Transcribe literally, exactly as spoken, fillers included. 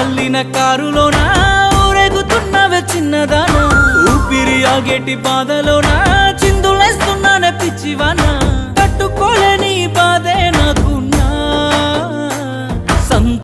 అల్లిన కారులోనా ఊరేగుతున్నవే చిన్నదానా ఊపిరి ఆగేటి బాధలోనా చిందులేస్తున్నానే పిచ్చివానా